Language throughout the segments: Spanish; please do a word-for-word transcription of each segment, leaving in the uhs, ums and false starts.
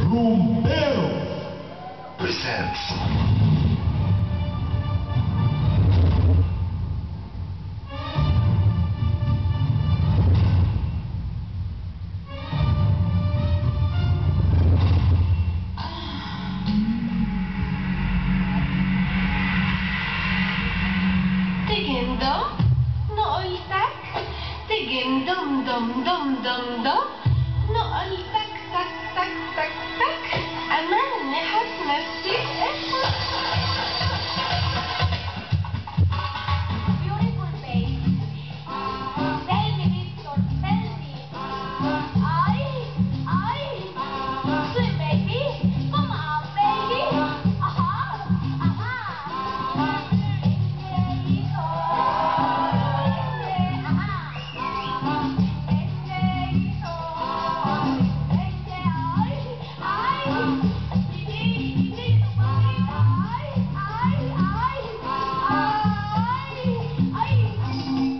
Rumberos presents. Tigin dom, nool tak. Tigin dom dom dom dom dom. nool tak tak tak tak tak. أنا نحس نفسي اسمه. Beautiful baby. Tell me, Victor, tell me. Ay, ay. Sweet baby. Come on, baby. Aha, aha. Enseguito. Aha. Enseguito. Ense, ay, ay. Didi, didi, ay, ay, ay. Ay, ay.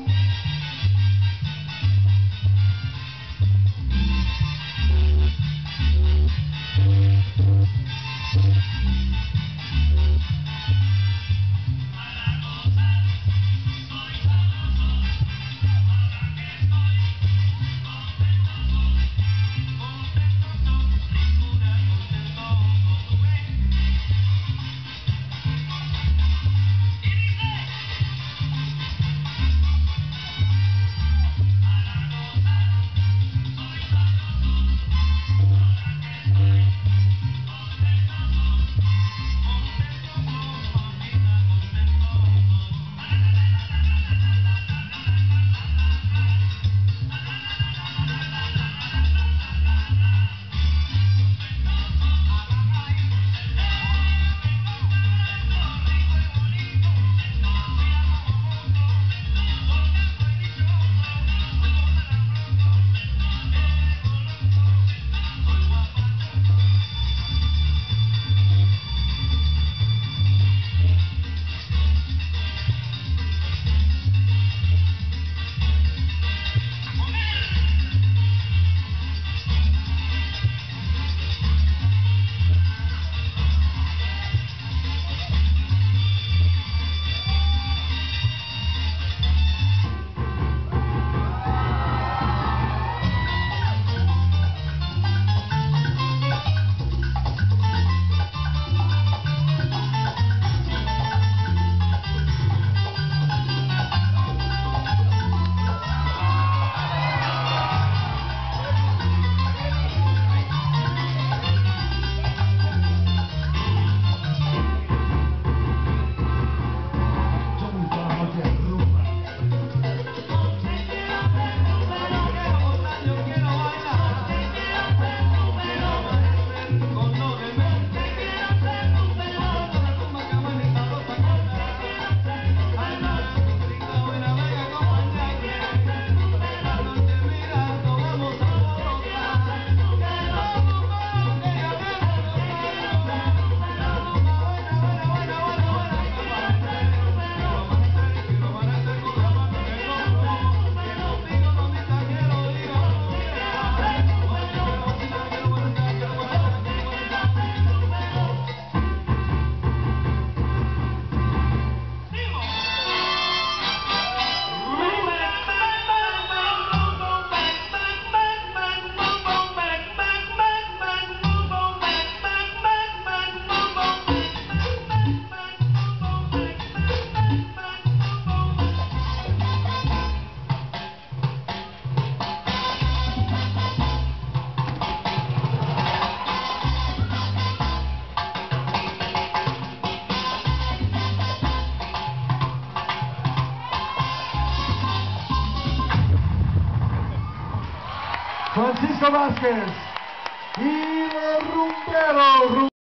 Francisco Vázquez y los Rumberos.